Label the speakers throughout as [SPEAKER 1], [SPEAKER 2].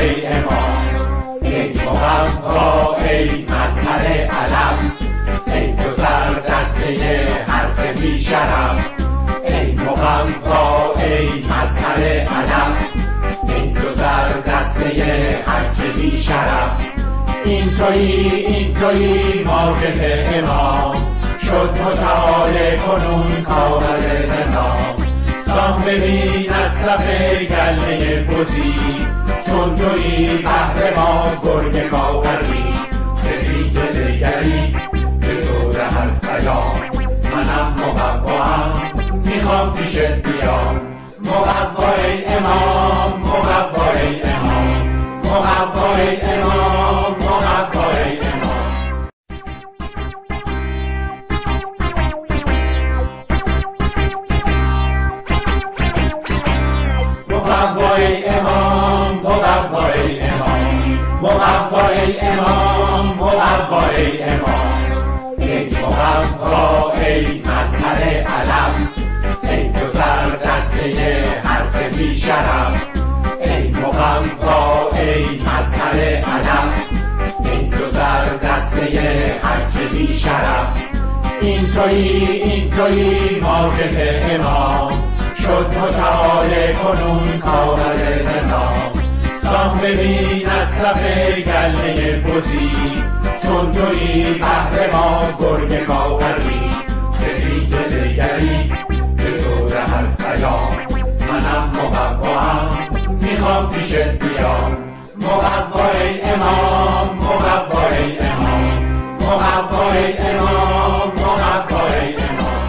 [SPEAKER 1] ای امام، ای مقوا ای مظهر علم، ای دو سر دسته هرچه بی شرف، ای مقوا ای مظهر علم، ای دو سر دسته هرچه بی شرف. این تویی موقف امام، شد مشاله کنون کاغذ نظام. سام ببین از صف گله بزی، چون تویی بهر ما گرگ کاغذی. رفیق سیگری به تو دهد پیام، منم مقوام میخوام پیشت بیام. مقوا ای امام، مقوا ای امام، مقوا ای امام، مقوا ای امام. مقوا ای امام، مقوا ای امام، مقوا ای امام، مقوا ای امام. ای مقوا ای مظهر علم، ای دو سر دسته هرچه بی شرف، ای مقوا ای مظهر علم، ای دو سر دسته هرچه بی شرف. این تویی موقف امام، شد مشاله کنون کاغذ نظام. سام ببین از صف گله بزی، چون تویی بهر ما گرگ کاغذی. رفیق سیگری به تو دهد پیام، منم مقوام میخوام پیشت بیام. مقوا ای امام، مقوا ای امام، مقوا ای امام، مقوا ای امام.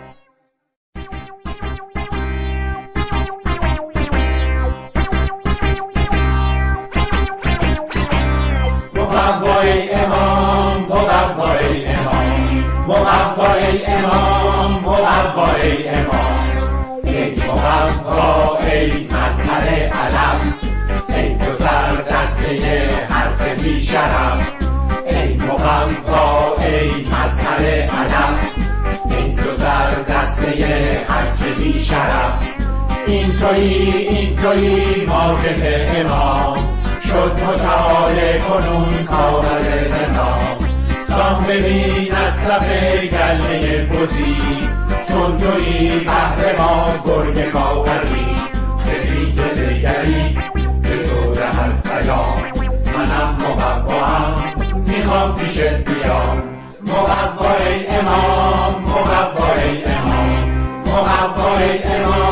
[SPEAKER 1] مقوا ای امام، مقوا ای امام، مقوا ای امام، مقوا ای امام. ای مقوا ای مظهر علم، ای دو سر دسته هرچه بی شرف، ای مقوا ای مظهر علم، ای دو سر دسته هرچه بی شرف. این تویی موقف امام، شد مشاله کنون کاغذ نظام. سام ببین از صف گله بزی، چون تویی بهر ما گرگ کاغذی. رفیق سیگری به تو دهد پیام، منم مقوام میخوام پیشت بیام. مقوا ای امام، مقوا ای امام، مقوا ای امام.